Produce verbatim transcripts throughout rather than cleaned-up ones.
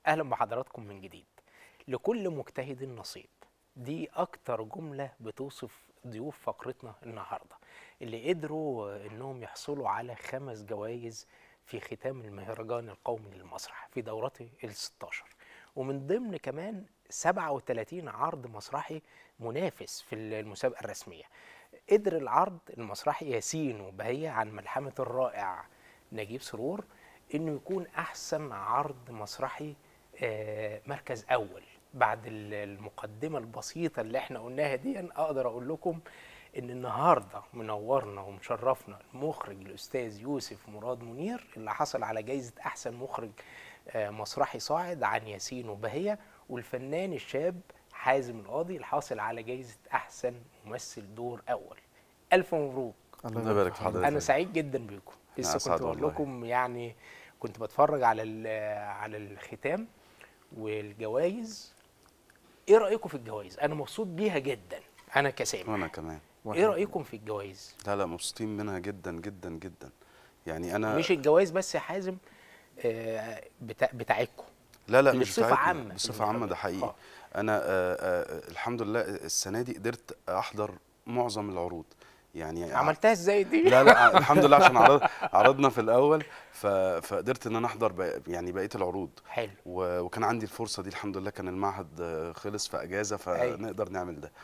أهلا بحضراتكم من جديد. لكل مجتهد نصيب، دي أكتر جملة بتوصف ضيوف فقرتنا النهاردة اللي قدروا إنهم يحصلوا على خمس جوائز في ختام المهرجان القومي للمسرح في دورته الستاشر، ومن ضمن كمان سبعة وثلاثين عرض مسرحي منافس في المسابقة الرسمية. قدر العرض المسرحي ياسين وبهية عن ملحمة الرائع نجيب سرور إنه يكون أحسن عرض مسرحي مركز أول. بعد المقدمة البسيطة اللي احنا قلناها دي، أقدر أقول لكم إن النهاردة منورنا ومشرفنا المخرج الأستاذ يوسف مراد منير اللي حصل على جايزة أحسن مخرج مسرحي صاعد عن ياسين وبهية، والفنان الشاب حازم القاضي الحاصل على جايزة أحسن ممثل دور أول. ألف مبروك. الله يبارك في حضرتك. أنا سعيد جدا بيكم. لسه كنت بقول لكم يعني كنت بتفرج على على الختام والجوائز. ايه رايكم في الجوائز؟ انا مبسوط بيها جدا انا كسامع. وانا كمان. ايه رايكم في الجوائز؟ لا لا مبسوطين منها جدا جدا جدا. يعني انا مش الجوائز بس يا حازم آه بتاع بتاعتكم، لا لا مش بصفه عامه. بصفه عامه ده حقيقي. آه. انا آه آه الحمد لله السنه دي قدرت احضر معظم العروض. يعني عملتها ازاي دي؟ لا لا الحمد لله عشان عرض عرضنا في الاول فقدرت ان انا احضر بق... يعني بقيه العروض. حلو. و... وكان عندي الفرصه دي الحمد لله، كان المعهد خلص في اجازه فنقدر أي. نعمل ده.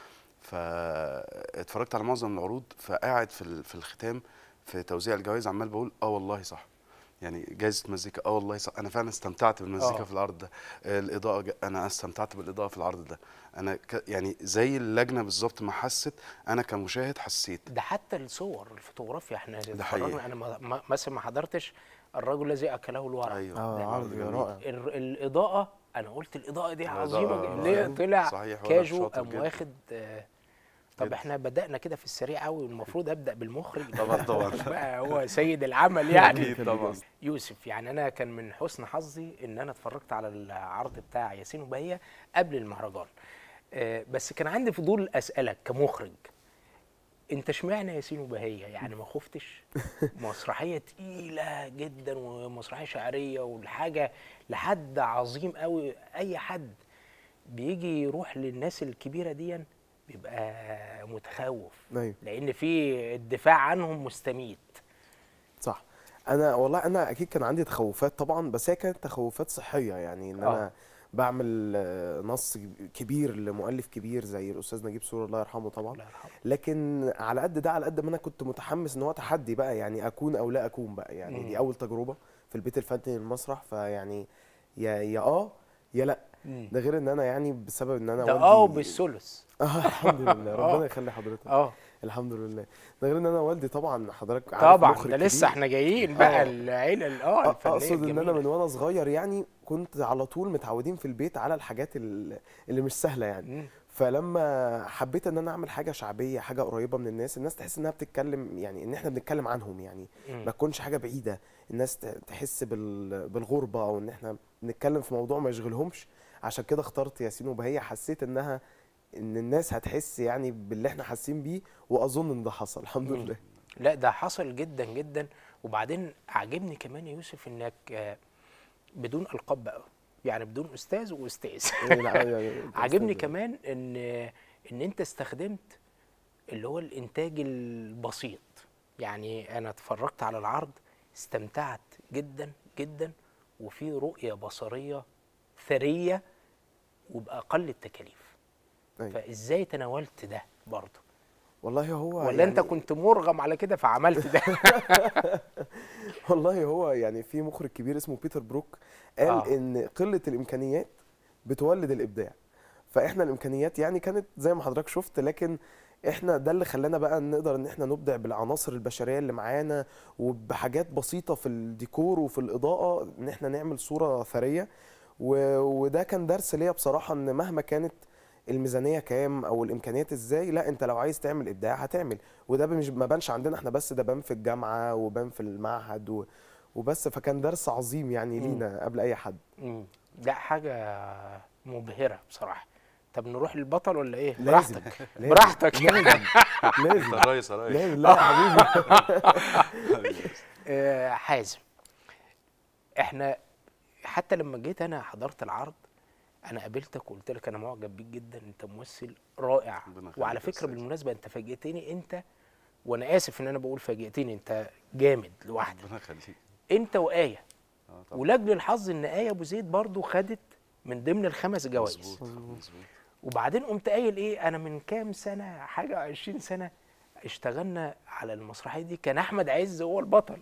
فاتفرجت على معظم العروض، فقاعد في في الختام في توزيع الجوائز عمال بقول اه والله صح. يعني جائزه مزيكا اه والله صح، انا فعلا استمتعت بالمزيكا أوه. في العرض ده. الاضاءه انا استمتعت بالاضاءه في العرض ده. انا ك... يعني زي اللجنه بالظبط ما حست، انا كمشاهد حسيت. ده حتى الصور الفوتوغرافيا احنا ده حقيقي. انا مثلا ما حضرتش الرجل الذي اكله الورع. ايوه اه عرض رائع. الاضاءه انا قلت الاضاءه دي عظيمه جدا. طلع صحيح كاجو قام واخد. طب احنا بدأنا كده في السريع قوي، المفروض ابدأ بالمخرج طبعا طبعا بقى هو سيد العمل يعني. اكيد طبعا. يوسف، يعني انا كان من حسن حظي ان انا اتفرجت على العرض بتاع ياسين وبهية قبل المهرجان، أه بس كان عندي فضول اسالك كمخرج، انت اشمعنى ياسين وبهية؟ يعني ما خفتش؟ مسرحيه تقيله جدا ومسرحيه شعريه والحاجه لحد عظيم قوي. اي حد بيجي يروح للناس الكبيره دي بيبقى متخوف. أيوة. لان في الدفاع عنهم مستميت. صح. انا والله انا اكيد كان عندي تخوفات طبعا، بس هي كانت تخوفات صحيه. يعني ان انا آه. بعمل نص كبير لمؤلف كبير زي الاستاذ نجيب سرور الله يرحمه طبعا. الله يرحمه. لكن على قد ده، على قد ما انا كنت متحمس ان هو تحدي بقى، يعني اكون او لا اكون بقى. يعني مم. دي اول تجربه في البيت الفني للمسرح، فيعني يا يا اه يا لا. مم. ده غير ان انا يعني بسبب ان انا ده اه بالثلث. اه الحمد لله. ربنا يخلي حضرتك. اه الحمد لله. ده غير ان انا والدي طبعا حضرتك عارف طبعا ده لسه احنا جايين بقى العيله اه الفنيه. اقصد ان انا من وانا صغير يعني كنت على طول متعودين في البيت على الحاجات اللي مش سهله يعني. مم. فلما حبيت ان انا اعمل حاجه شعبيه، حاجه قريبه من الناس، الناس تحس انها بتتكلم، يعني ان احنا بنتكلم عنهم، يعني مم. ما تكونش حاجه بعيده، الناس تحس بالغربه او ان احنا بنتكلم في موضوع ما يشغلهمش. عشان كده اخترت ياسين وبهية. حسيت انها ان الناس هتحس يعني باللي احنا حاسين بيه، واظن ان ده حصل الحمد مم. لله. لا ده حصل جدا جدا. وبعدين عجبني كمان يا يوسف انك بدون القاب بقى، يعني بدون استاذ واستاذ. عجبني كمان ان ان انت استخدمت اللي هو الانتاج البسيط. يعني انا اتفرجت على العرض استمتعت جدا جدا، وفي رؤيه بصريه ثريه وباقل التكاليف. أيوة. فازاي تناولت ده برضه؟ والله هو ولا يعني انت كنت مرغم على كده فعملت ده؟ والله هو يعني في مخرج كبير اسمه بيتر بروك قال آه. ان قله الامكانيات بتولد الابداع. فاحنا الامكانيات يعني كانت زي ما حضرتك شفت، لكن احنا ده اللي خلانا بقى نقدر ان احنا نبدع بالعناصر البشريه اللي معانا، وبحاجات بسيطه في الديكور وفي الاضاءه ان احنا نعمل صوره ثريه. وده كان درس ليا بصراحه، ان مهما كانت الميزانيه كام او الامكانيات ازاي، لا انت لو عايز تعمل ابداع هتعمل. وده مش ما بانش عندنا احنا بس، ده بان في الجامعه وبان في المعهد وبس. فكان درس عظيم يعني لينا قبل اي حد. امم ده حاجه مبهره بصراحه. طب نروح للبطل ولا ايه؟ لازم. براحتك لازم. براحتك. لازم لازم الريس يا ريس. لازم. لا يا حبيبي. حازم، احنا حتى لما جيت انا حضرت العرض انا قابلتك وقلت لك انا معجب بيك جدا، انت ممثل رائع. وعلى فكره بالمناسبه انت فاجئتني انت، وانا اسف ان انا بقول فاجئتني، انت جامد لوحدك. ربنا يخليك. انت وآية. اه طبعا. ولاجل الحظ ان آية ابو زيد برضو خدت من ضمن الخمس جوائز. مظبوط مظبوط. وبعدين قمت قايل ايه، انا من كام سنه حاجه عشرين سنه اشتغلنا على المسرحيه دي، كان احمد عز هو البطل.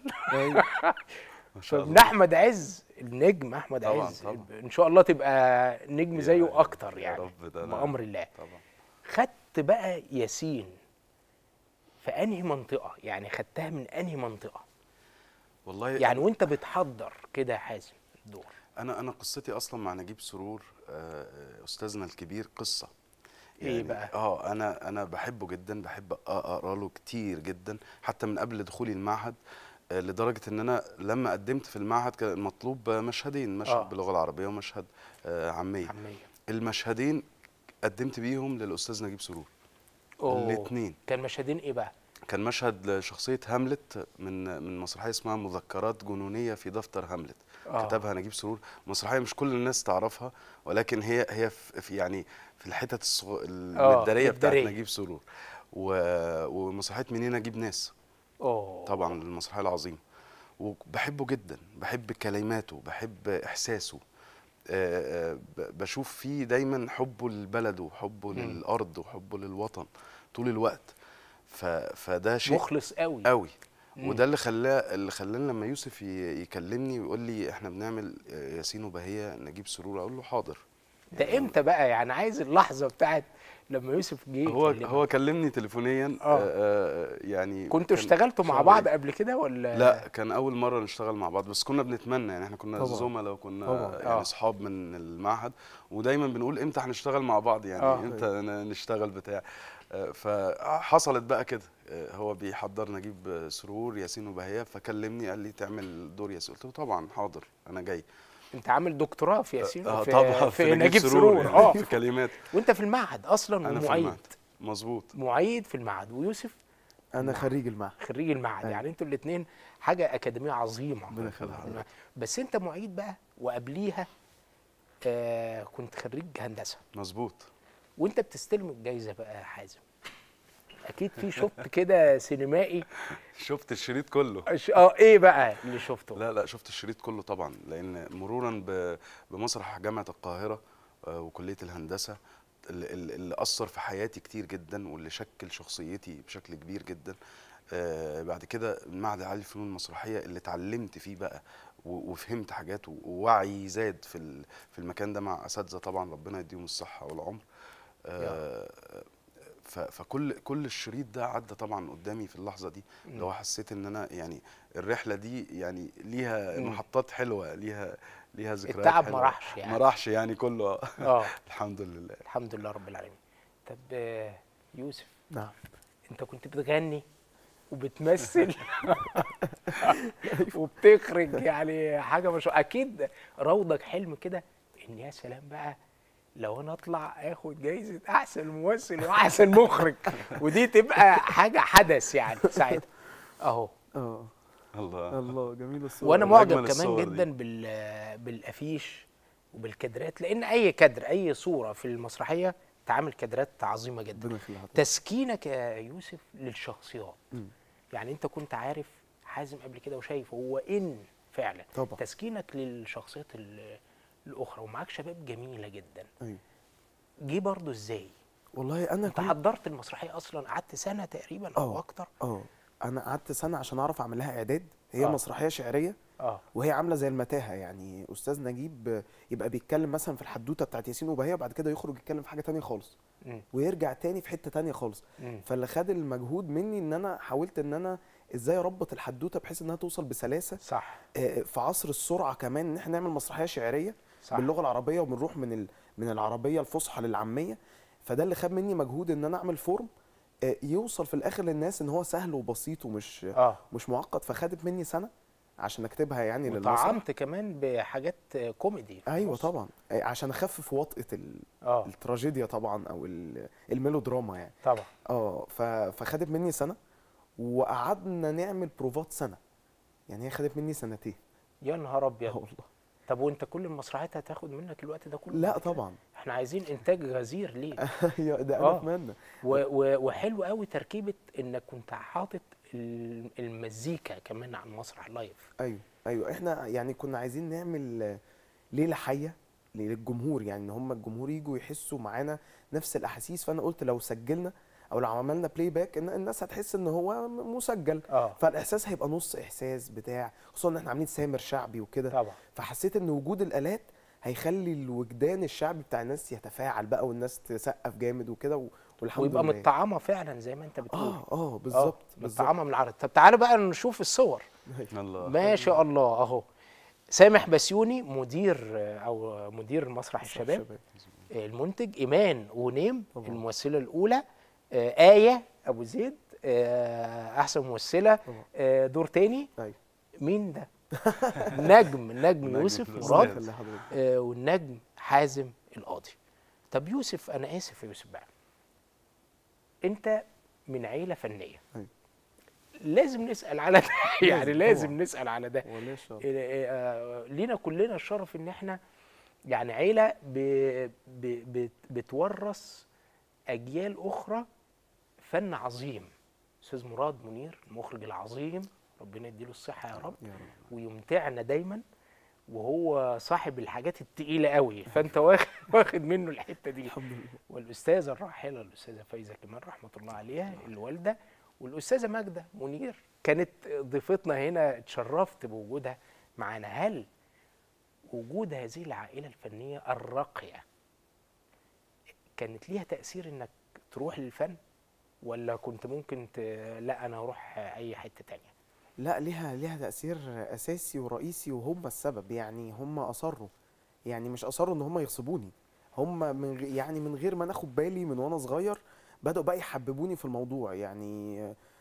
ما شاء الله. فابن احمد عز النجم احمد طبعاً عز طبعاً. ان شاء الله تبقى نجم زيه اكتر يعني، يا رب ده بامر الله. طبعا. خدت بقى ياسين في انهي منطقه، يعني خدتها من انهي منطقه والله يعني وانت بتحضر كده يا حازم الدور؟ انا انا قصتي اصلا مع نجيب سرور آه، استاذنا الكبير قصه. ايه بقى؟ اه انا انا بحبه جدا، بحب اقرا له كتير جدا حتى من قبل دخولي المعهد، آه، لدرجه ان انا لما قدمت في المعهد كان مطلوب مشهدين، مشهد آه. باللغه العربيه ومشهد آه، عاميه. عمية. المشهدين قدمت بيهم للاستاذ نجيب سرور أوه. الاثنين. كان مشهدين ايه بقى؟ كان مشهد لشخصيه هاملت من من مسرحيه اسمها مذكرات جنونيه في دفتر هاملت. آه. كتبها نجيب سرور، مسرحيه مش كل الناس تعرفها، ولكن هي هي في يعني في الحتت الصغ... المداريه بتاعت نجيب سرور. و... ومسرحيه منين اجيب ناس. أوه. طبعا المسرحيه العظيمه، وبحبه جدا، بحب كلماته، بحب احساسه. أه أه بشوف فيه دايما حبه لبلده وحبه م. للارض وحبه للوطن طول الوقت. ف... فده شيء مخلص قوي قوي. وده اللي خلاه اللي خلاني لما يوسف يكلمني ويقول لي احنا بنعمل ياسين وبهية نجيب سرور، اقول له حاضر. ده يعني امتى بقى؟ يعني عايز اللحظه بتاعت لما يوسف جه هو كلمك. هو كلمني تليفونيا. آه. آه يعني كنتوا اشتغلتوا مع بعض قبل كده ولا؟ لا، كان اول مره نشتغل مع بعض، بس كنا بنتمنى يعني، احنا كنا طبعا. زملاء وكنا طبعا. يعني آه. اصحاب من المعهد، ودايما بنقول امتى هنشتغل مع بعض يعني. آه. امتى نشتغل بتاع. فحصلت بقى كده، هو بيحضر نجيب سرور ياسين وبهية، فكلمني قال لي تعمل دور ياسين، قلت له طبعا حاضر انا جاي. انت عامل دكتوراه في ياسين؟ اه في طبعا في, في نجيب سرور. يعني اه في كلمات. وانت في المعهد اصلا انا ومعيد؟ في المعهد. مظبوط. معيد في المعهد. ويوسف انا خريج المعهد. خريج المعهد. يعني انتوا الاثنين حاجه اكاديميه عظيمه. ربنا يخليك. بس انت معيد بقى، وقبليها آه كنت خريج هندسه. مظبوط. وانت بتستلم الجايزه بقى يا حازم، اكيد في شوط كده سينمائي. شفت الشريط كله. اه ايه بقى اللي شفته؟ لا لا شفت الشريط كله طبعا، لان مرورا بمسرح جامعه القاهره وكليه الهندسه اللي, اللي اثر في حياتي كتير جدا، واللي شكل شخصيتي بشكل كبير جدا. آه بعد كده المعهد العالي للفنون المسرحيه اللي اتعلمت فيه بقى وفهمت حاجات، ووعي زاد في في المكان ده مع اساتذه طبعا ربنا يديهم الصحه والعمر. آه فكل كل الشريط ده عدى طبعا قدامي في اللحظه دي، اللي هو حسيت ان انا يعني الرحله دي يعني ليها محطات حلوه، ليها ليها ذكريات التعب حلوه. ما راحش يعني. ما راحش يعني كله. اه الحمد لله. الحمد لله رب العالمين. طب يوسف. نعم. انت كنت بتغني وبتمثل وبتخرج يعني حاجه مش اكيد روضك حلم كده ان يا سلام بقى لو انا اطلع اخد جايزه احسن ممثل واحسن مخرج، ودي تبقى حاجه حدث يعني ساعتها اهو. اه الله الله جميل الصور. وانا معجب كمان جدا بال بالافيش وبالكادرات، لان اي كادر اي صوره في المسرحيه تعمل كادرات عظيمه جدا. تسكينك يا يوسف للشخصيات. م. يعني انت كنت عارف حازم قبل كده وشايف هو ان فعلا طبعا. تسكينك للشخصيات الاخرى، ومعاك شباب جميله جدا. ايوه. جه برضو ازاي؟ والله انا انت حضرت المسرحيه اصلا قعدت سنه تقريبا او أوه. اكتر؟ اه انا قعدت سنه عشان اعرف اعمل لها اعداد. هي أوه. مسرحيه شعريه. اه وهي عامله زي المتاهه، يعني استاذ نجيب يبقى بيتكلم مثلا في الحدوته بتاعت ياسين وبهية، وبعد كده يخرج يتكلم في حاجه تانية خالص. م. ويرجع تاني في حته تانية خالص. م. فاللي خد المجهود مني ان انا حاولت ان انا ازاي اربط الحدوته بحيث انها توصل بسلاسه. صح. آه في عصر السرعه كمان ان احنا نعمل مسرحيه شعريه. صح. باللغه العربيه، وبنروح من ال... من العربيه الفصحى للعاميه. فده اللي خد مني مجهود ان انا اعمل فورم آه يوصل في الاخر للناس ان هو سهل وبسيط ومش آه. مش معقد. فخدت مني سنه عشان اكتبها يعني للمسرح. وطعمت كمان بحاجات كوميدي. ايوه طبعا، عشان اخفف وطئه ال... آه. التراجيديا طبعا او الميلودراما يعني. طبعا. اه فخدت مني سنه، وقعدنا نعمل بروفات سنه، يعني هي خدت مني سنتين. يا نهار ابيض. اه والله. طب وانت كل المسرحيات هتاخد منك الوقت ده كله؟ لا طبعا. احنا عايزين انتاج غزير ليه. ايوه ده انا آه. اتمنى. وحلو قوي تركيبه انك كنت حاطط المزيكا كمان على المسرح لايف. ايوه ايوه احنا يعني كنا عايزين نعمل ليله حيه للجمهور، يعني ان هم الجمهور يجوا يحسوا معانا نفس الاحاسيس. فانا قلت لو سجلنا او لو عملنا بلاي باك ان الناس هتحس ان هو مسجل. اه فالاحساس هيبقى نص احساس بتاع، خصوصا ان احنا عاملين سامر شعبي وكده. طبعا. فحسيت ان وجود الالات هيخلي الوجدان الشعبي بتاع الناس يتفاعل بقى، والناس تسقف جامد وكده، والحمد ويبقى لله. متطعمه فعلا زي ما انت بتقول. اه اه بالظبط متطعمه من العرض. طب تعالى بقى نشوف الصور. الله ما شاء الله اهو. سامح بسيوني مدير او مدير مسرح الشباب, الشباب. المنتج ايمان ونيم طبعا. الممثله الاولى آه آية ابو زيد آه احسن ممثله آه دور تاني. أيوة. مين ده؟ نجم نجم يوسف مراد آه والنجم حازم القاضي. طب يوسف، انا اسف يا يوسف بقى، انت من عيله فنيه. أيوة. لازم نسال على ده. يعني لازم طبعا. نسال على ده. آه لينا كلنا الشرف ان احنا يعني عيله ب... ب... بتورث اجيال اخرى فن عظيم. استاذ مراد منير المخرج العظيم، ربنا يديله الصحه يا رب, يا رب. ويمتعنا دايما، وهو صاحب الحاجات التقيله قوي، فانت واخد واخد منه الحته دي. الحمد لله. والاستاذه الراحله الاستاذه فايزه كمال رحمه الله عليها الوالده، والاستاذه ماجده منير كانت ضيفتنا هنا، اتشرفت بوجودها معانا. هل وجود هذه العائله الفنيه الراقيه كانت ليها تاثير انك تروح للفن، ولا كنت ممكن ت... لا انا اروح اي حته تانية؟ لا ليها ليها تاثير اساسي ورئيسي، وهم السبب. يعني هم اصروا، يعني مش اصروا ان هم يغصبوني، هم من غ... يعني من غير ما ناخد بالي من وانا صغير بداوا بقى يحببوني في الموضوع. يعني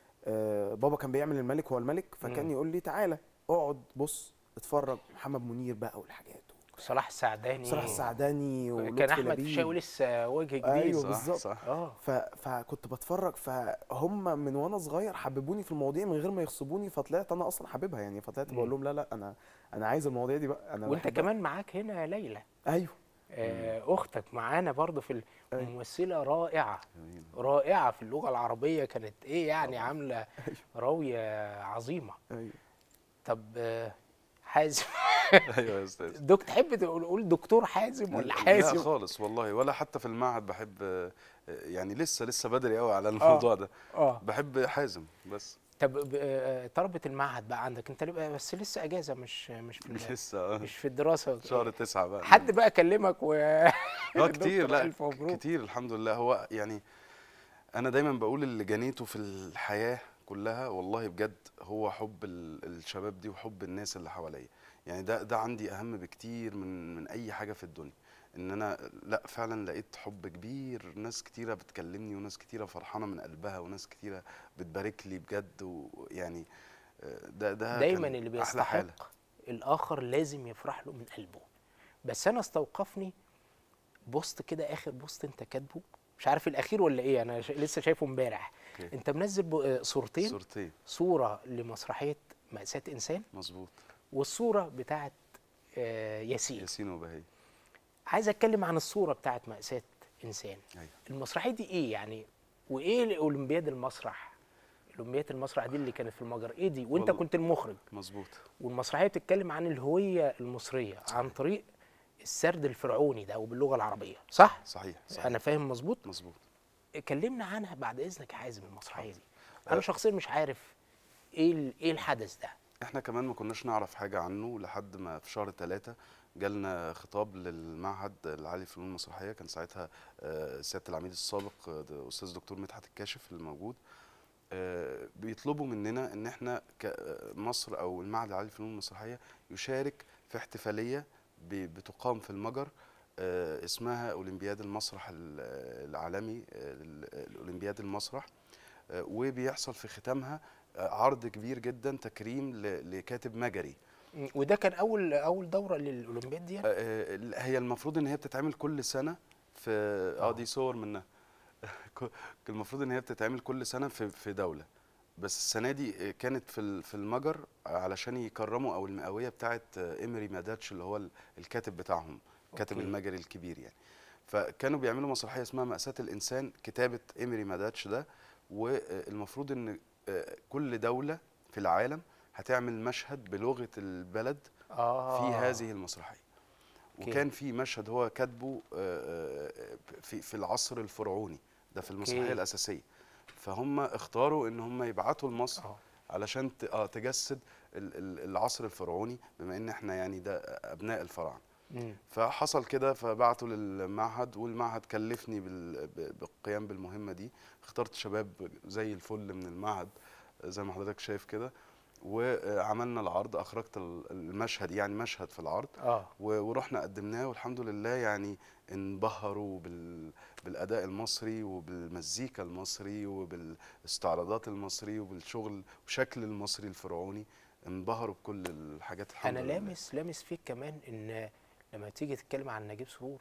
آه بابا كان بيعمل الملك هو الملك، فكان م. يقول لي تعالى اقعد بص اتفرج، محمد منير بقى والحاجات، صلاح السعداني صلاح السعداني كان احمد فيشاوي لسه وجه جديد. ايوه بالظبط. اه ف... فكنت بتفرج، فهم من وانا صغير حببوني في المواضيع من غير ما يغصبوني، فطلعت انا اصلا حاببها. يعني فطلعت بقول لهم لا لا انا انا عايز المواضيع دي بقى. انا وانت كمان معاك هنا ليلى. ايوه آه اختك معانا برضو في الممثله رائعه رائعه في اللغه العربيه، كانت ايه يعني عامله راويه عظيمه. ايوه. طب آه حازم ايوه يا استاذ. دكتور تحب تقول دكتور حازم ولا حازم؟ لا خالص والله، ولا حتى في المعهد بحب، يعني لسه لسه بدري قوي على الموضوع آه. ده. اه بحب حازم بس. طب طلبة المعهد بقى عندك انت بس لسه اجازه، مش مش في لسه مش في الدراسه. شهر تسعة بقى. حد بقى كلمك و اه كتير؟ لا كتير الحمد لله. هو يعني انا دايما بقول اللي جنيته في الحياه كلها والله بجد هو حب الشباب دي وحب الناس اللي حواليا. يعني ده ده عندي اهم بكتير من من اي حاجه في الدنيا. ان انا لا فعلا لقيت حب كبير، ناس كتيره بتكلمني وناس كتيره فرحانه من قلبها وناس كتيره بتبارك لي بجد. ويعني ده ده دايما اللي بيستحق الاخر لازم يفرح له من قلبه. بس انا استوقفني بوست كده، اخر بوست انت كاتبه، مش عارف الاخير ولا ايه، انا لسه شايفه امبارح. انت منزل صورتين صورتين صوره لمسرحيه مأساة انسان، مظبوط، والصوره بتاعت ياسين ياسين وبهي. عايز اتكلم عن الصوره بتاعت مأساة انسان. أيوة. المسرحيه دي ايه يعني، وايه اولمبياد المسرح؟ اولمبياد المسرح دي اللي كانت في المجر ايه دي، وانت كنت المخرج. مظبوط. والمسرحيه بتتكلم عن الهويه المصريه عن طريق السرد الفرعوني ده وباللغه العربيه، صح؟ صحيح, صحيح. انا فاهم مظبوط؟ مظبوط. كلمنا عنها بعد اذنك يا حازم. المسرحيه دي انا شخصيا مش عارف ايه ايه الحدث ده. احنا كمان ما كناش نعرف حاجه عنه لحد ما في شهر ثلاثة جالنا خطاب للمعهد العالي للفنون المسرحيه. كان ساعتها سياده العميد السابق استاذ دكتور مدحت الكاشف اللي موجود، بيطلبوا مننا ان احنا كمصر او المعهد العالي للفنون المسرحيه يشارك في احتفاليه بتقام في المجر اسمها اولمبياد المسرح العالمي، الاولمبياد المسرح، وبيحصل في ختامها عرض كبير جدا تكريم لكاتب مجري. وده كان اول اول دوره للاولمبياد دي؟ هي المفروض ان هي بتتعمل كل سنه في اه دي صور منها. المفروض ان هي بتتعمل كل سنه في في دوله. بس السنه دي كانت في في المجر علشان يكرموا او المئويه بتاعه إيمري ماداتش اللي هو الكاتب بتاعهم، الكاتب المجري الكبير يعني. فكانوا بيعملوا مسرحيه اسمها مأساة الانسان، كتابه إيمري ماداتش ده، والمفروض ان كل دوله في العالم هتعمل مشهد بلغه البلد آه. في هذه المسرحيه. وكان في مشهد هو كاتبه في في العصر الفرعوني ده في المسرحيه أوكي. الاساسيه، فهم اختاروا ان هم يبعتوا لمصر أوه. علشان اه تجسد العصر الفرعوني، بما ان احنا يعني ده ابناء الفراعنه. فحصل كده، فبعتوا للمعهد، والمعهد كلفني بالقيام بالمهمه دي. اخترت شباب زي الفل من المعهد زي ما حضرتك شايف كده، وعملنا العرض، اخرجت المشهد يعني مشهد في العرض اه ورحنا قدمناه، والحمد لله يعني انبهروا بال بالاداء المصري وبالمزيكا المصري وبالاستعراضات المصري وبالشغل وشكل المصري الفرعوني، انبهروا بكل الحاجات الحمد انا لله. لامس لامس فيك كمان ان لما تيجي تتكلم عن نجيب سرور،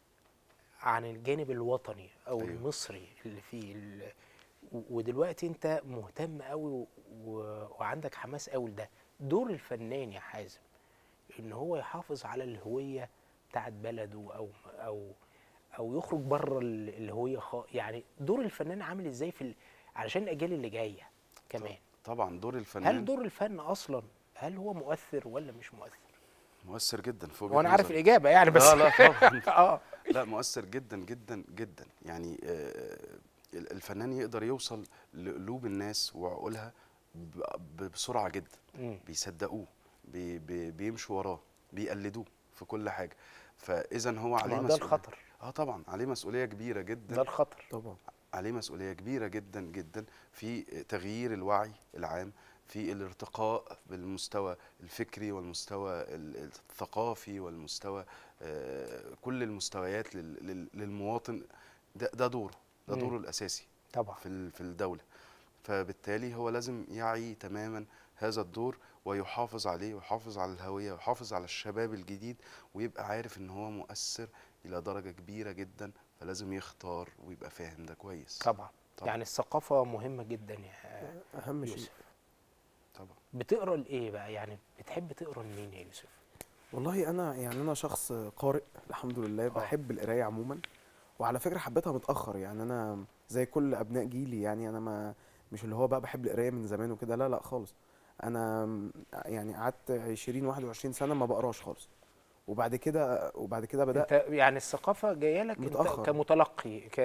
عن الجانب الوطني او أيوه. المصري اللي فيه ال... ودلوقتي انت مهتم قوي و... وعندك حماس قوي لده. دور الفنان يا حازم ان هو يحافظ على الهويه بتاعت بلده او او او يخرج بره الهويه خ... يعني دور الفنان عامل ازاي في ال... علشان الاجيال اللي جايه كمان؟ طبعا دور الفنان، هل دور الفن اصلا هل هو مؤثر ولا مش مؤثر؟ مؤثر جدا فوق. وانا عارف الاجابه يعني، بس لا لا طبعا اه لا مؤثر جدا جدا جدا. يعني الفنان يقدر يوصل لقلوب الناس وعقولها بسرعه جدا، بيصدقوه، بي بي بيمشوا وراه، بيقلدوه في كل حاجه. فاذا هو عليه مسؤوليه. ده الخطر. اه طبعا عليه مسؤوليه كبيره جدا. ده الخطر طبعا. عليه مسؤوليه كبيره جدا جدا في تغيير الوعي العام، في الارتقاء بالمستوى الفكري والمستوى الثقافي والمستوى كل المستويات للمواطن. ده ده دوره، ده دوره الاساسي طبعا في في الدوله. فبالتالي هو لازم يعي تماما هذا الدور ويحافظ عليه ويحافظ على الهويه ويحافظ على الشباب الجديد، ويبقى عارف ان هو مؤثر الى درجه كبيره جدا، فلازم يختار ويبقى فاهم ده كويس. طبعا, طبعا. يعني الثقافه مهمه جدا يا اهم شيء. طبعا. بتقرا لايه بقى؟ يعني بتحب تقرا لمين يا يوسف؟ والله انا يعني انا شخص قارئ الحمد لله، بحب القرايه عموما، وعلى فكره حبيتها متاخر. يعني انا زي كل ابناء جيلي، يعني انا ما مش اللي هو بقى بحب القرايه من زمان وكده، لا لا خالص. انا يعني قعدت عشرين واحد وعشرين سنه ما بقراش خالص، وبعد كده وبعد كده بدات. انت يعني الثقافه جايه لك انت كمتلقي، ك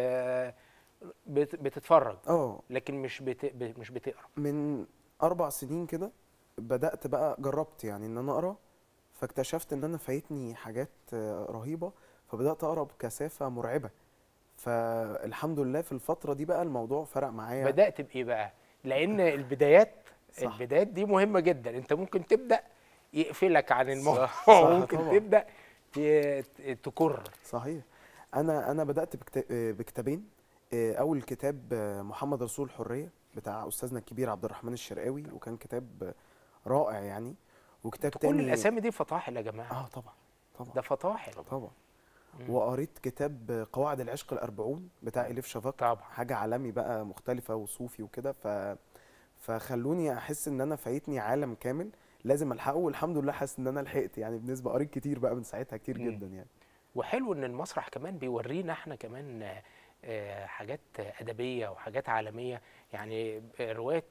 بتتفرج اه لكن مش بت... مش بتقرا. من اربع سنين كده بدات بقى، جربت يعني ان انا اقرا، فاكتشفت ان انا فايتني حاجات رهيبه، فبدات اقرا بكثافه مرعبه. فالحمد لله في الفتره دي بقى الموضوع فرق معايا. بدات بايه بقى؟ لان البدايات صح. البدايات دي مهمه جدا. انت ممكن تبدا يقفلك عن الموضوع، ممكن طبعا. تبدا تكرر. صحيح. انا انا بدات بكتابين. اول كتاب محمد رسول الحريه بتاع استاذنا الكبير عبد الرحمن الشرقاوي، وكان كتاب رائع يعني. وكتاب تاني، كل الاسامي دي فطاحل يا جماعه. اه طبعا طبعا ده فطاحل طبعا. وقريت كتاب قواعد العشق الأربعون بتاع إليف شافاك، طبعا حاجه عالمي بقى مختلفه وصوفي وكده. ف فخلوني احس ان انا فايتني عالم كامل لازم الحقه، والحمد لله حاسس ان انا لحقت يعني. بالنسبه قريت كتير بقى من ساعتها، كتير مم. جدا يعني. وحلو ان المسرح كمان بيورينا احنا كمان حاجات ادبيه وحاجات عالميه. يعني روايه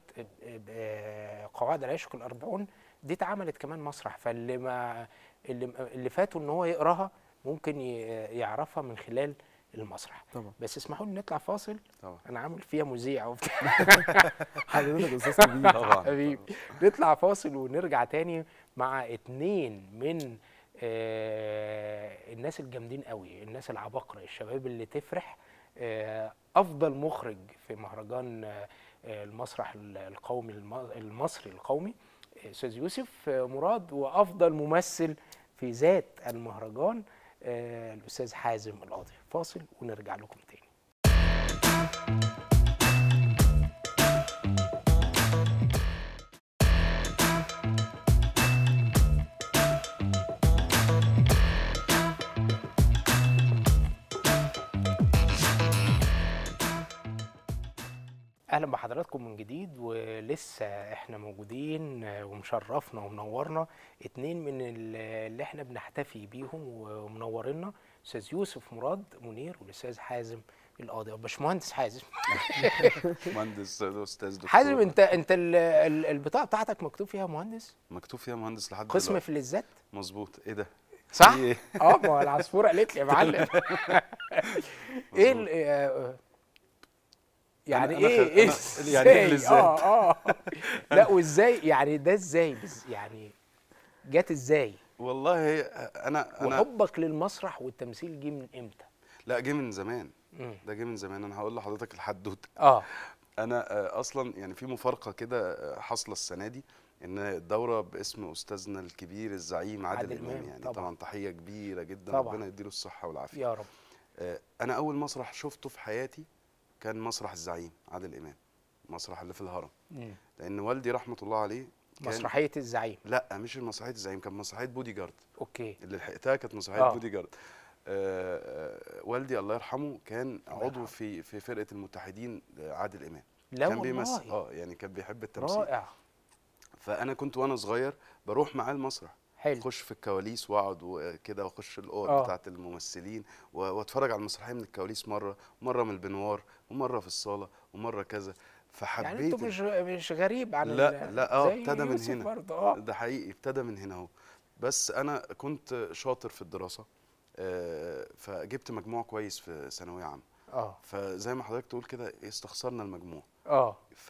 قواعد العشق الأربعون دي اتعملت كمان مسرح، فاللي ما اللي اللي فاتوا ان هو يقراها ممكن يعرفها من خلال المسرح. طبعا. بس اسمحوا لي نطلع فاصل. طبعا. انا عامل فيها مذيع وبتاع. حضرتك استاذ كبير. طبعا حبيبي. نطلع فاصل ونرجع تاني مع اتنين من آه الناس الجامدين قوي، الناس العباقرة، الشباب اللي تفرح. آه افضل مخرج في مهرجان آه المسرح القومي المصري القومي استاذ يوسف مراد، وافضل ممثل في ذات المهرجان آه الاستاذ حازم القاضي. فاصل ونرجع لكم تاني. اهلا بحضراتكم من جديد، ولسه احنا موجودين ومشرفنا ومنورنا اتنين من اللي احنا بنحتفي بيهم ومنورنا، استاذ يوسف مراد منير والاستاذ حازم القاضي، باشمهندس حازم. مهندس استاذ دكتور حازم، انت انت ال- ال- البطاقه بتاعتك مكتوب فيها مهندس؟ مكتوب فيها مهندس لحد قسم دلوقتي. فلزات؟ مظبوط. ايه ده؟ صح؟ إيه؟ اه، ما هو العصفوره قالت لي يا معلم. ايه ال- آه، يعني أنا- أنا ايه خ- ايه أنا- يعني إيه ازاي؟ فلزات؟ اه اه لا، وازاي يعني ده ازاي بز- يعني جت ازاي؟ والله هي انا انا وحبك للمسرح والتمثيل جه من امتى؟ لا، جه من زمان. مم. ده جه من زمان. انا هقول لحضرتك الحدوته. اه انا آه، اصلا يعني في مفارقه كده آه، حاصله السنه دي، ان الدوره باسم استاذنا الكبير الزعيم عادل, عادل امام. إمام، يعني طبعا. طبعا تحيه كبيره جدا، طبعا. ربنا يديله الصحه والعافيه. يا رب. آه، انا اول مسرح شفته في حياتي كان مسرح الزعيم عادل امام، مسرح اللي في الهرم. مم. لان والدي رحمه الله عليه كان مسرحيه الزعيم. لا، مش مسرحيه الزعيم، كان مسرحيه بودي جارد. اوكي. اللي لحقتها كانت مسرحيه آه. بودي جارد. آه، آه، والدي الله يرحمه كان الله عضو يرحمه. في في فرقه المتحدين آه، عادل امام. لا كان والله. بيمثل اه يعني كان بيحب التمثيل. رائع. فانا كنت وانا صغير بروح معاه المسرح، حلو. اخش في الكواليس واقعد وكده، واخش الاوض آه. بتاعه الممثلين و- واتفرج على المسرحيه من الكواليس، مره مره من البنوار، ومره في الصاله، ومره كذا. فحبيت يعني انتوا مش مش غريب عن لا ال- لا اه زي ابتدى من يوسف هنا. برضه. اه ده حقيقي ابتدى من هنا اهو. بس انا كنت شاطر في الدراسه، آه، فجبت مجموع كويس في ثانويه عامه. اه فزي ما حضرتك تقول كده استخسرنا المجموع. اه ف...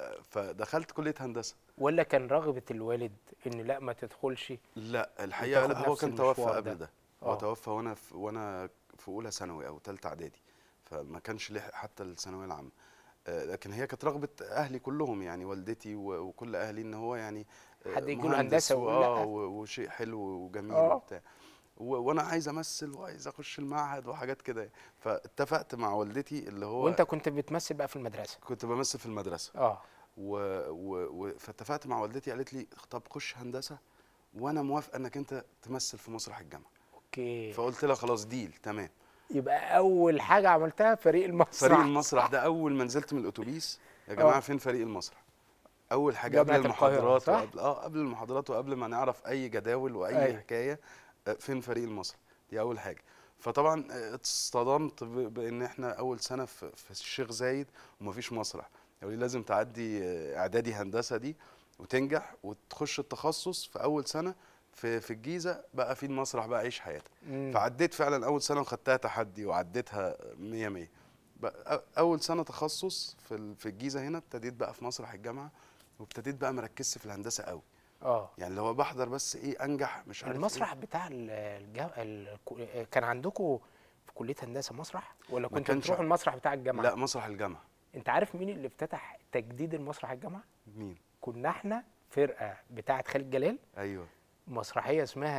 فدخلت كليه هندسه. ولا كان رغبه الوالد ان لا ما تدخلش؟ لا الحقيقه وتاخد لا، هو نفس كان توفى المشوار قبل ده. ده. هو آه. توفى وانا في وانا في اولى ثانوي او ثالثه اعدادي، فما كانش لحق حتى الثانويه العامه. آه، لكن هي كانت رغبه اهلي كلهم، يعني والدتي و- وكل اهلي، ان هو يعني آه، حد يجي له مهندس هندسة ويقول وآه لأ. و- وشيء حلو وجميل آه. وبتاع. و- وانا عايز امثل وعايز اخش المعهد وحاجات كده. فاتفقت مع والدتي اللي هو وانت كنت بتمثل بقى في المدرسه؟ كنت بمثل في المدرسه. اه و... و... و... فاتفقت مع والدتي، قالت لي طب خش هندسه وانا موافقه انك انت تمثل في مسرح الجامعه. اوكي. فقلت لها خلاص ديل تمام. يبقى اول حاجه عملتها فريق المسرح. فريق المسرح ده اول ما نزلت من الاتوبيس، يا جماعه آه. فين فريق المسرح؟ اول حاجه قبل جامعة القاهرة، المحاضرات صح؟ وقبل اه قبل المحاضرات وقبل ما نعرف اي جداول واي أيوة. حكايه، آه، فين فريق المسرح؟ دي اول حاجه. فطبعا آه، اتصطدمت ب- بان احنا اول سنه في, في الشيخ زايد ومفيش مسرح. قالوا لي لازم تعدي آه، اعدادي هندسه دي وتنجح وتخش التخصص في اول سنه في في الجيزه، بقى في المسرح بقى عيش حياتك. مم. فعديت فعلا اول سنه وخدتها تحدي وعديتها مية مية. بقى أ- اول سنه تخصص في ال- في الجيزه هنا، ابتديت بقى في مسرح الجامعه، وابتديت بقى مركزش في الهندسه قوي. اه يعني اللي هو بحضر بس ايه انجح مش عارف المسرح إيه. بتاع ال- الجا... ال... كان عندكم في كليه هندسه مسرح ولا ما كنتوا كانش بتروحوا ع- المسرح بتاع الجامعه؟ لا، مسرح الجامعه. انت عارف مين اللي افتتح تجديد المسرح الجامعه؟ مين؟ كنا احنا فرقه بتاعه خالد جلال، ايوه مسرحيه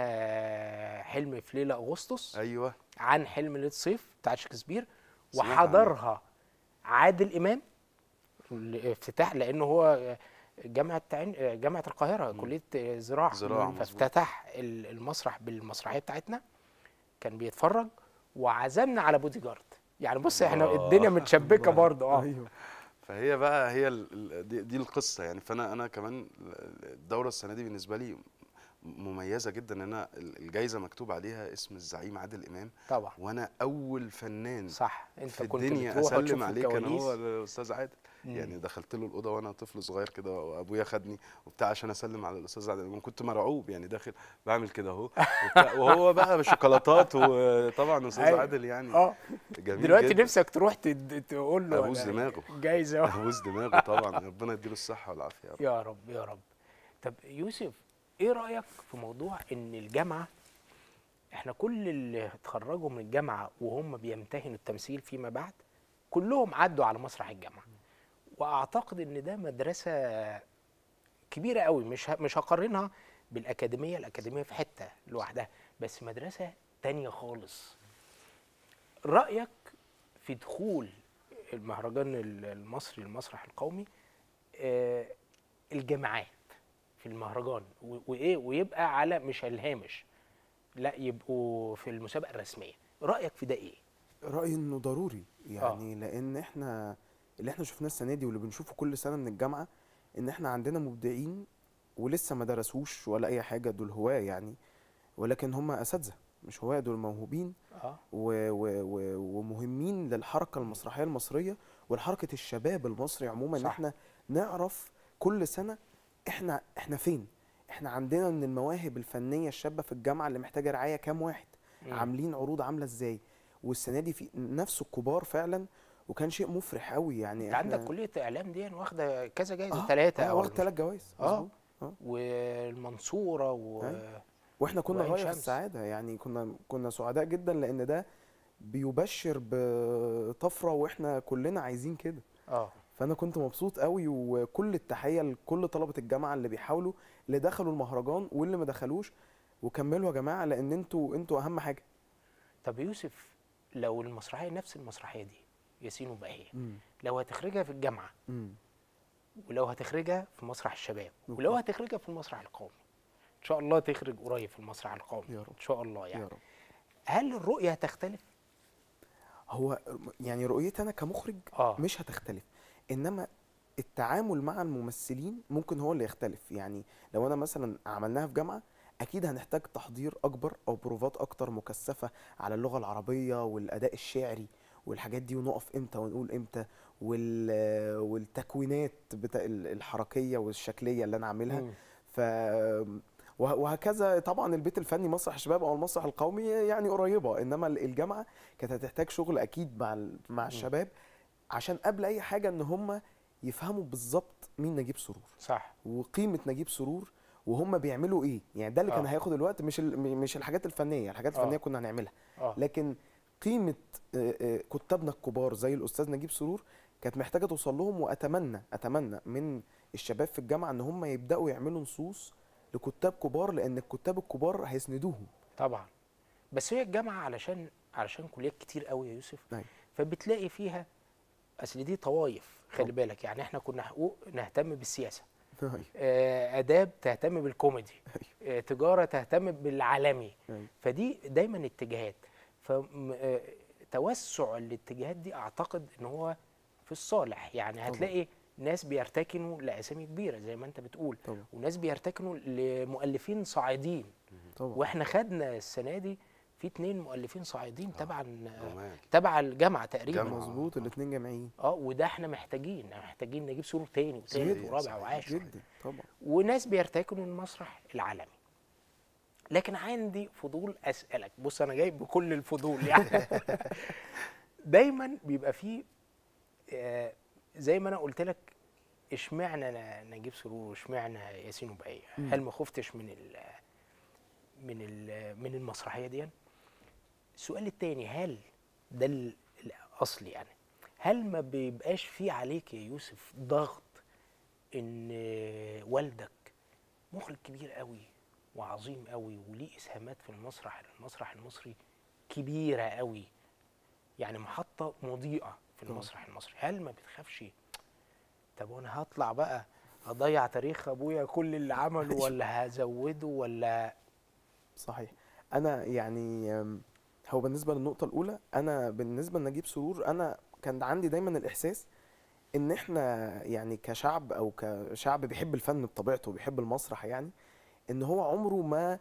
اسمها حلم في ليله اغسطس، ايوه عن حلم ليله صيف بتاع شكسبير، سمعت وحضرها عادل امام الافتتاح، لانه هو جامعه عين جامعه القاهره مم. كليه زراعه. زراعة، مظبوط. فافتتح ال- المسرح بالمسرحيه بتاعتنا، كان بيتفرج وعزمنا على بودي جارد. يعني بص احنا الله. الدنيا متشبكه برضه. اه ايوه. فهي بقى هي ال- ال- دي, دي القصه يعني. فانا انا كمان الدوره السنه دي بالنسبه لي مميزه جدا، ان انا الجائزه مكتوب عليها اسم الزعيم عادل امام، طبعا وانا اول فنان صح. انت في كنت الدنيا بتروح وتشوف اسلم عليه كان الكواليس. هو الاستاذ عادل. مم. يعني دخلت له الاوضه وانا طفل صغير كده، وابويا خدني وبتاع عشان اسلم على الاستاذ عادل امام. كنت مرعوب يعني، داخل بعمل كده اهو وبتاع، وهو بقى بشوكولاتات، وطبعا استاذ أيوة. عادل يعني اه جميل دلوقتي جدا. نفسك تروح تد... تقول له ابوس أنا دماغه. جايزه. ابوس دماغه طبعا، ربنا يديله الصحه والعافيه يا رب. يا رب يا رب. طب يوسف، ايه رايك في موضوع ان الجامعه، احنا كل اللي اتخرجوا من الجامعه وهم بيمتهنوا التمثيل فيما بعد كلهم عدوا على مسرح الجامعه، واعتقد ان ده مدرسه كبيره قوي، مش ه- مش هقارنها بالاكاديميه، الاكاديميه في حته لوحدها، بس مدرسه تانية خالص. رايك في دخول المهرجان المصري المسرح القومي آه، الجامعات في المهرجان، و- وايه ويبقى على مش على الهامش، لا يبقوا في المسابقه الرسميه، رايك في ده ايه؟ رأيي انه ضروري يعني، لان احنا اللي احنا شفناه السنه دي واللي بنشوفه كل سنه من الجامعه، ان احنا عندنا مبدعين ولسه ما درسوش ولا اي حاجه، دول هواه يعني، ولكن هم اساتذه مش هواه، دول موهوبين اه و و و ومهمين للحركه المسرحيه المصريه ولحركه الشباب المصري عموما، ان صح. احنا نعرف كل سنه احنا احنا فين. احنا عندنا من المواهب الفنيه الشابه في الجامعه اللي محتاجه رعايه كام واحد، مم. عاملين عروض عامله ازاي، والسنه دي في نفس الكبار فعلا، وكان شيء مفرح قوي يعني. انت عندك احنا كليه اعلام دي واخده كذا جايزه، اه ثلاثه اه او واخد ثلاث جوائز اه مظبوط. اه والمنصوره و... أيوة. واحنا كنا وعين غايه في شمس. السعاده يعني، كنا كنا سعداء جدا، لان ده بيبشر بطفره واحنا كلنا عايزين كده. اه فانا كنت مبسوط قوي، وكل التحيه لكل طلبه الجامعه اللي بيحاولوا، اللي دخلوا المهرجان واللي ما دخلوش، وكملوا يا جماعه، لان انتوا انتوا اهم حاجه. طب يوسف، لو المسرحيه نفس المسرحيه دي ياسين وبهية، امم لو هتخرجها في الجامعه، امم ولو هتخرجها في مسرح الشباب، أوكي. ولو هتخرجها في المسرح القومي، ان شاء الله تخرج قريب في المسرح القومي يا رب. ان شاء الله يعني، يا رب. هل الرؤيه هتختلف؟ هو يعني رؤيتي انا كمخرج اه مش هتختلف، انما التعامل مع الممثلين ممكن هو اللي يختلف. يعني لو انا مثلا عملناها في جامعه، اكيد هنحتاج تحضير اكبر او بروفات اكتر مكثفه على اللغه العربيه والاداء الشعري والحاجات دي، ونقف امتى ونقول امتى، وال والتكوينات بتاع الحركيه والشكليه اللي انا عاملها. مم. ف وه- وهكذا. طبعا البيت الفني مسرح الشباب او المسرح القومي يعني قريبه، انما الجامعه كانت هتحتاج شغل اكيد مع ال- مع الشباب، عشان قبل اي حاجه ان هم يفهموا بالظبط مين نجيب سرور صح. وقيمه نجيب سرور وهم بيعملوا ايه. يعني ده اللي كان آه. هياخد الوقت، مش ال- م- مش الحاجات الفنيه، الحاجات آه. الفنيه كنا هنعملها، اه لكن قيمه آه، آه، كتابنا الكبار زي الاستاذ نجيب سرور كانت محتاجه توصل لهم. واتمنى اتمنى من الشباب في الجامعه ان هم يبداوا يعملوا نصوص لكتاب كبار، لان الكتاب الكبار هيسندوهم. طبعا. بس هي الجامعه علشان علشان كليات كتير قوي يا يوسف، أيوة. فبتلاقي فيها، اصل دي طوايف، خلي طبعا. بالك يعني، احنا كنا حقوق نهتم بالسياسه، أيوة. آه، اداب تهتم بالكوميدي، آه، تجاره تهتم بالعالمي، أيوة. فدي دايما اتجاهات. فتوسع الاتجاهات دي اعتقد ان هو في الصالح، يعني طبعا. هتلاقي ناس بيرتكنوا لاسامي كبيره زي ما انت بتقول، طبعا. وناس بيرتكنوا لمؤلفين صاعدين. طبعا. واحنا خدنا السنه دي في اتنين مؤلفين صاعدين تبع جمال. تبع الجامعه تقريبا. جامعة. مظبوط، الاثنين جامعيين. اه وده احنا محتاجين محتاجين نجيب سرور تاني وتالت جدا. ورابع وعاشر، جدا طبعا. وناس بيرتكنوا المسرح العالمي. لكن عندي فضول اسالك، بص انا جاي بكل الفضول يعني. دايما بيبقى فيه آه، زي ما انا قلت لك، اشمعنى ن- نجيب سرور واشمعنى ياسين وبهية؟ مم. هل ما خفتش من ال من ال من المسرحيه دي؟ السؤال التاني، هل ده ال- الاصل يعني، هل ما بيبقاش في عليك يا يوسف ضغط ان والدك مخرج كبير قوي وعظيم قوي وليه اسهامات في المسرح المسرح المصري كبيره قوي، يعني محطه مضيئه في طبعا. المسرح المصري، هل ما بتخافش طب وانا هطلع بقى اضيع تاريخ ابويا كل اللي عمله، ولا هزوده، ولا؟ صحيح. انا يعني أم، هو بالنسبه للنقطه الاولى، انا بالنسبه لنجيب سرور انا كان عندي دايما الاحساس ان احنا يعني كشعب او كشعب بيحب الفن بطبيعته وبيحب المسرح، يعني ان هو عمره ما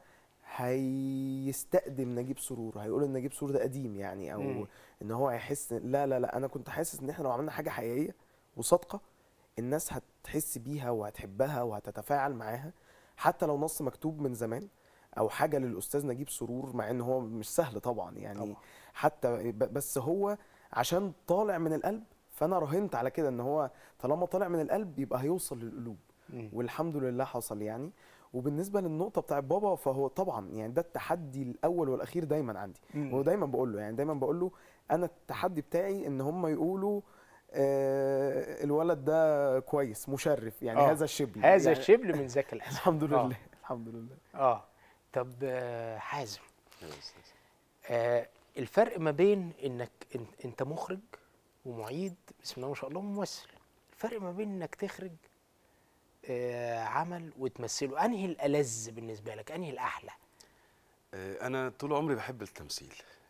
هيستقدم نجيب سرور، هيقول ان نجيب سرور ده قديم يعني، او مم. ان هو هيحس. لا لا لا، انا كنت حاسس ان احنا لو عملنا حاجه حقيقيه وصادقه الناس هتحس بيها وهتحبها وهتتفاعل معاها، حتى لو نص مكتوب من زمان او حاجه للاستاذ نجيب سرور، مع ان هو مش سهل طبعا يعني طبعا. حتى ب- بس هو عشان طالع من القلب، فانا راهنت على كده ان هو طالما طالع من القلب يبقى هيوصل للقلوب، مم. والحمد لله حصل يعني. وبالنسبه للنقطه بتاع بابا، فهو طبعا يعني ده التحدي الاول والاخير دايما عندي، مم. ودايما بقول له يعني دايما بقول له انا التحدي بتاعي ان هم يقولوا آه الولد ده كويس مشرف يعني، آه. هذا الشبل هذا يعني. الشبل من ذاك الاسد. الحمد آه. لله. الحمد لله. اه طب آه، حازم، يا أستاذ. آه الفرق ما بين انك إن- انت مخرج ومعيد بسم الله ما شاء الله ممثل، الفرق ما بين انك تخرج آه عمل وتمثله، انهي الالذ بالنسبه لك، انهي الاحلى؟ آه، انا طول عمري بحب التمثيل،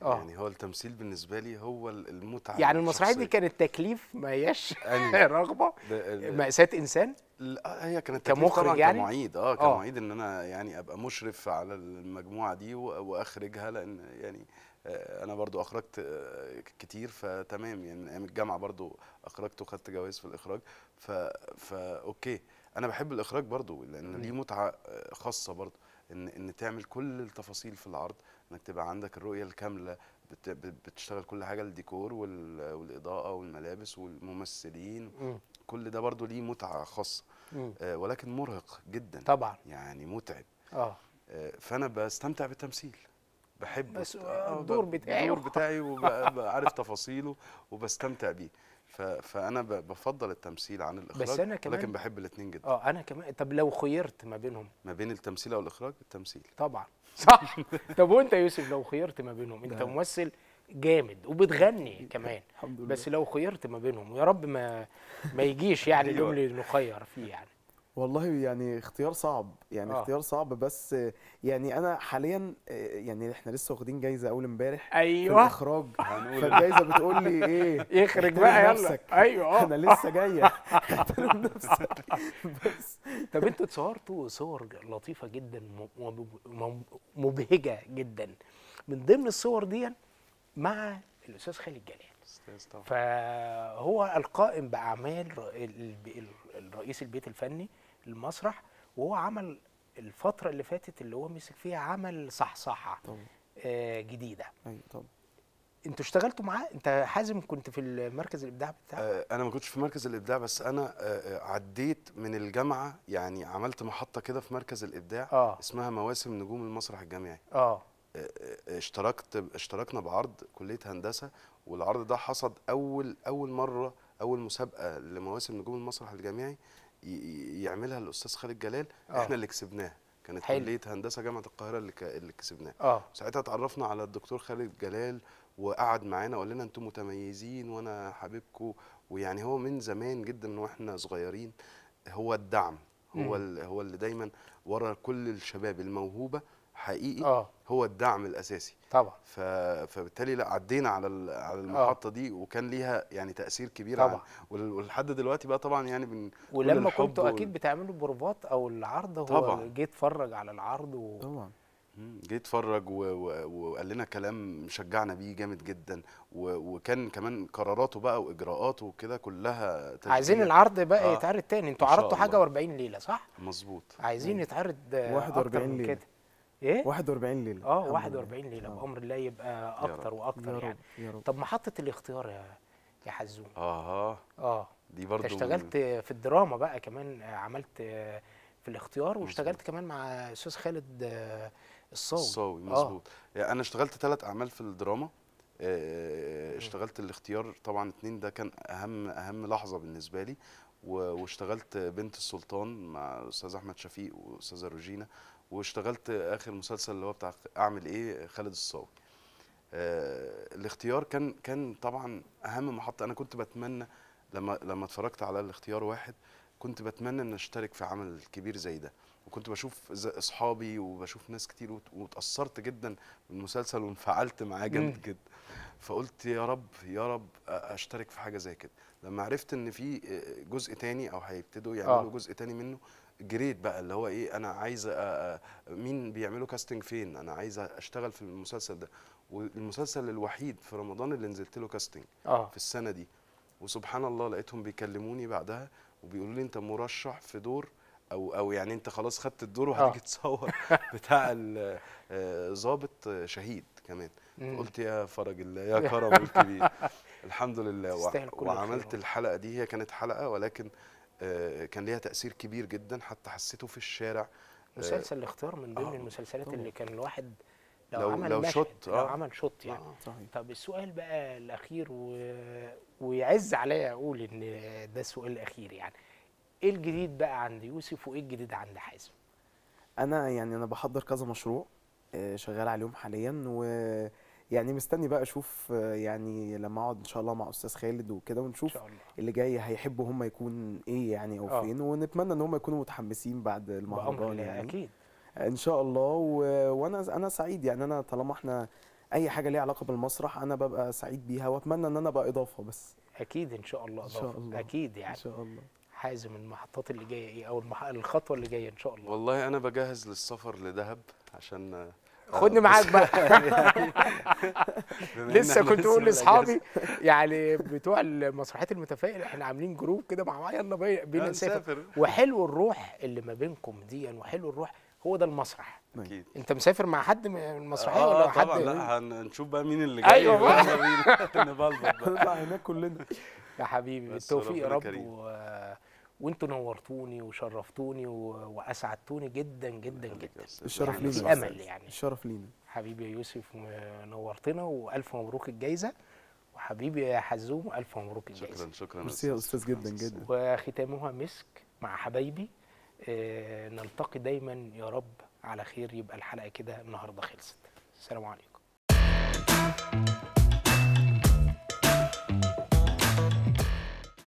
آه. يعني هو التمثيل بالنسبه لي هو المتعه يعني المسرحيه دي الشخصية. كانت تكليف ما هياش أنهي؟ رغبه، ده- ال- مأساة انسان. لا هي كانت كمخرج تكليف طبعا يعني؟ كمعيد اه آه. كمعيد ان انا يعني ابقى مشرف على المجموعه دي و- واخرجها، لان يعني آه، انا برضو اخرجت آه، كتير، فتمام يعني من ايام الجامعه برضو اخرجت وخدت جوائز في الاخراج. ف فا اوكي، انا بحب الاخراج برضو لان ليه مم. متعه آه، خاصه برضو، ان ان تعمل كل التفاصيل في العرض، انك تبقى عندك الرؤيه الكامله، بت- بت- بتشتغل كل حاجه، الديكور وال- والاضاءه والملابس والممثلين، مم. كل ده برضو ليه متعه خاصه. مم. آه، ولكن مرهق جدا، طبعا. يعني متعب. اه آه، فانا بستمتع بالتمثيل، بحب بس آه، الدور ب- بتاعي الدور بتاعي وبعرف تفاصيله وبستمتع بيه. ف- فانا ب- بفضل التمثيل عن بس الاخراج، انا كمان ولكن بحب الاثنين جدا. اه انا كمان. طب لو خيرت ما بينهم؟ ما بين التمثيل او الاخراج، التمثيل. طبعا صح. طب وانت يا يوسف لو خيرت ما بينهم؟ انت ده- ممثل جامد وبتغني كمان، الحمد لله. بس لو خيرت ما بينهم، ويا رب ما ما يجيش يعني اليوم أيوة. اللي نخير فيه يعني. والله يعني اختيار صعب، يعني آه. اختيار صعب، بس يعني انا حاليا يعني احنا لسه واخدين جايزه اول امبارح في ايوه الاخراج، هنقول فالجايزه بتقول لي ايه؟ يخرج احترم بقى يلا. نفسك. ايوه اه انا لسه جايه. احترم نفسك. بس طب انتوا اتصورتوا صور لطيفه جدا م- م- مبهجه جدا، من ضمن الصور دي مع الاستاذ خالد جلال، أستاذ طبعا. فهو القائم باعمال ر- ال- ال- الرئيس البيت الفني المسرح، وهو عمل الفتره اللي فاتت اللي هو مسك فيها عمل صحصحه طبعا. آه، جديده. ايوه طبعا. انتوا اشتغلتوا معاه؟ انت حازم كنت في المركز الابداع بتاعه؟ آه، انا ما كنتش في مركز الابداع، بس انا آه، آه، عديت من الجامعه، يعني عملت محطه كده في مركز الابداع اه اسمها مواسم نجوم المسرح الجامعي. اه اشتركت اشتركنا بعرض كليه هندسه، والعرض ده حصد اول اول مره، اول مسابقه لمواسم نجوم المسرح الجامعي ي- ي- يعملها الاستاذ خالد جلال. آه. احنا اللي كسبناها، كانت حلو. كليه هندسه جامعه القاهره اللي ك- اللي كسبناها. اه ساعتها اتعرفنا على الدكتور خالد جلال، وقعد معانا وقال لنا انتم متميزين وانا حبيبكم. ويعني هو من زمان جدا من واحنا صغيرين هو الدعم، هو مم. ال- هو اللي دايما ورا كل الشباب الموهوبه حقيقي، اه هو الدعم الاساسي. طبعا ف... فبالتالي لا عدينا على ال- على المحطه دي، وكان ليها يعني تاثير كبير طبعا. عن وال- ولحد دلوقتي بقى طبعا يعني بن كل ولما الحب كنتوا وال- اكيد بتعملوا بروفات او العرض، هو طبعاً. جه اتفرج على العرض و... طبعا. مم، جه اتفرج و... و... وقال لنا كلام شجعنا بيه جامد جدا، و... وكان كمان قراراته بقى واجراءاته وكده كلها تشجيع. عايزين العرض بقى آه. يتعرض تاني. انتوا إن شاء عرضتوا حاجه الله. و40 ليله صح؟ مظبوط. عايزين يتعرض آه، واحد اكتر وأربعين من ليلة. كده. ايه؟ واحد وأربعين ليله. اه الحمد واحد لله. وأربعين ليله آه. بامر الله يبقى اكتر رب. واكتر يا يعني. رب يا رب. طب محطه الاختيار يا يا حزوم، اه اه دي انت برضو اشتغلت في الدراما بقى كمان، آه، عملت آه، في الاختيار، واشتغلت مظبوط. كمان مع استاذ خالد آه، الصاوي. الصاوي آه. مظبوط. يعني انا اشتغلت ثلاث اعمال في الدراما. آه، اشتغلت الاختيار طبعا اتنين، ده كان اهم اهم لحظه بالنسبه لي. و- واشتغلت بنت السلطان مع الاستاذ احمد شفيق واستاذه روجينا. واشتغلت اخر مسلسل اللي هو بتاع اعمل ايه خالد الصاوي. آه، الاختيار كان كان طبعا اهم محطه. انا كنت بتمنى لما لما اتفرجت على الاختيار واحد، كنت بتمنى ان اشترك في عمل كبير زي ده. وكنت بشوف ز- اصحابي وبشوف ناس كتير، وت- واتاثرت جدا بالمسلسل وانفعلت معاه مم. جامد جدا. فقلت يا رب يا رب أ- اشترك في حاجه زي كده. لما عرفت ان في جزء تاني او هيبتدوا يعملوا آه. جزء تاني منه، جريت بقى اللي هو ايه، انا عايز أ- أ- مين بيعملوا كاستنج فين، انا عايز اشتغل في المسلسل ده. والمسلسل الوحيد في رمضان اللي نزلت له كاستنج اه في السنه دي. وسبحان الله لقيتهم بيكلموني بعدها وبيقولوا لي انت مرشح في دور، او او يعني انت خلاص خدت الدور وهتيجي آه. تصور بتاع ال- آه، ضابط آه، شهيد كمان. مم. قلت يا فرج الله يا كرم الكبير. الحمد لله. وع- تستاهل كل الخير وعملت والله. الحلقه دي، هي كانت حلقه ولكن آه، كان ليها تاثير كبير جدا، حتى حسيته في الشارع. مسلسل الاختيار من ضمن آه، المسلسلات طبعا. اللي كان الواحد لو, لو- عمل لو مشهد، شوت، لو آه. عمل شوت يعني. آه. صحيح. طب السؤال بقى الاخير و... ويعز عليا اقول ان ده السؤال الاخير يعني، ايه الجديد بقى عند يوسف وايه الجديد عند حازم؟ انا يعني انا بحضر كذا مشروع، آه، شغال عليهم حاليا، ويعني مستني بقى اشوف، آه، يعني لما اقعد ان شاء الله مع استاذ خالد وكده ان ونشوف شاء الله اللي جاي هيحبوا هم يكون ايه يعني او آه. فين، ونتمنى ان هم يكونوا متحمسين بعد بامر المهرجان الله يعني. اكيد. ان شاء الله. و... وانا انا سعيد يعني، انا طالما احنا اي حاجه ليها علاقه بالمسرح انا ببقى سعيد بيها، واتمنى ان انا ابقى اضافه بس. اكيد ان شاء الله ان شاء اضافه، الله اكيد يعني. ان شاء الله. حازم، المحطات اللي جايه ايه، او المح... الخطوه اللي جايه ان شاء الله؟ والله انا بجهز للسفر لدهب عشان آه، خدني بس- معاك بقى. بما إن لسه إحنا كنت لسه بقول في لاصحابي يعني بتوع المسرحيات المتفائل، احنا عاملين جروب كده مع بعض، يلا بي- بينا نسافر. هنسافر. وحلو الروح اللي ما بينكم دي، وحلو الروح، هو ده المسرح. اكيد. انت مسافر مع حد من المسرحيه اه ولا طبعا، حد؟ لا هنشوف بقى مين اللي جاي. أيوة بقى. يلا بينا نبلبط بقى. هنطلع هناك كلنا. يا حبيبي بس بالتوفيق يا ربنا رب. كريم. و... وانتوا نورتوني وشرفتوني و... واسعدتوني جدا جدا جدا. الشرف يعني لينا في يا امل أستاذ. يعني. الشرف لينا حبيبي يا يوسف، نورتنا والف مبروك الجايزه. وحبيبي يا حزوم، الف مبروك الجايزه. شكرا شكرا. ميرسي يا استاذ جدا جدا. وختامها مسك مع حبايبي. آه نلتقي دايما يا رب على خير. يبقى الحلقه كده النهارده خلصت. السلام عليكم.